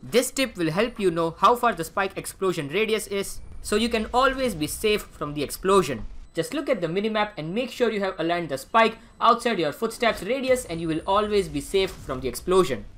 This tip will help you know how far the spike explosion radius is, so you can always be safe from the explosion. Just look at the minimap and make sure you have aligned the spike outside your footsteps radius and you will always be safe from the explosion.